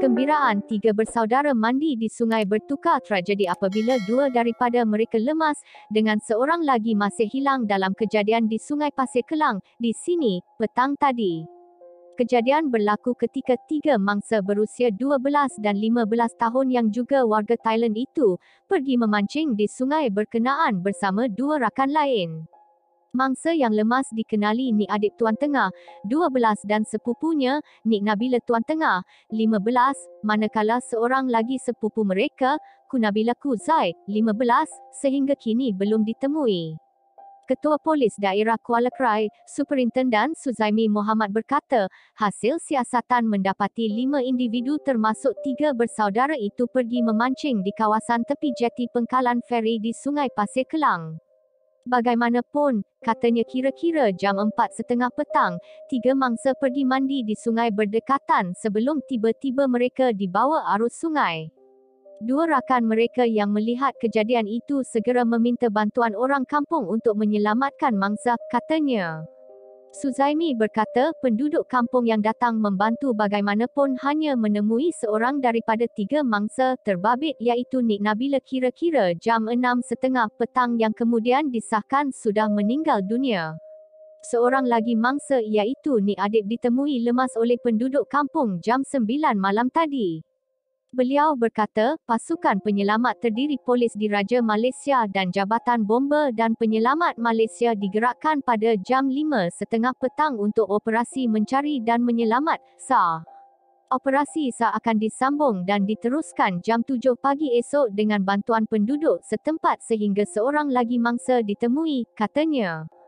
kegembiraan, tiga bersaudara mandi di sungai bertukar tragedi apabila dua daripada mereka lemas dengan seorang lagi masih hilang dalam kejadian di Sungai Pasir Kelang, di sini, petang tadi. Kejadian berlaku ketika tiga mangsa berusia 12 dan 15 tahun yang juga warga Thailand itu pergi memancing di sungai berkenaan bersama dua rakan lain. Mangsa yang lemas dikenali Nik Adib Tuan Tengah, 12 dan sepupunya, Nik Nabila Tuan Tengah, 15, manakala seorang lagi sepupu mereka, Kunabila Ku Zaid, 15, sehingga kini belum ditemui. Ketua Polis Daerah Kuala Krai, Superintendan Suzaimi Mohamad berkata, hasil siasatan mendapati 5 individu termasuk 3 bersaudara itu pergi memancing di kawasan tepi jeti pengkalan feri di Sungai Pasir Kelang. Bagaimanapun, katanya kira-kira jam 4.30 petang, 3 mangsa pergi mandi di sungai berdekatan sebelum tiba-tiba mereka dibawa arus sungai. Dua rakan mereka yang melihat kejadian itu segera meminta bantuan orang kampung untuk menyelamatkan mangsa, katanya. Suzaimi berkata penduduk kampung yang datang membantu bagaimanapun hanya menemui seorang daripada 3 mangsa terbabit iaitu Nik Nabila kira-kira jam 6.30 petang yang kemudian disahkan sudah meninggal dunia. Seorang lagi mangsa iaitu Nik Adib ditemui lemas oleh penduduk kampung jam 9 malam tadi. Beliau berkata, pasukan penyelamat terdiri Polis Diraja Malaysia dan Jabatan Bomba dan Penyelamat Malaysia digerakkan pada jam 5.30 petang untuk operasi mencari dan menyelamat SAR. Operasi SAR akan disambung dan diteruskan jam 7 pagi esok dengan bantuan penduduk setempat sehingga seorang lagi mangsa ditemui, katanya.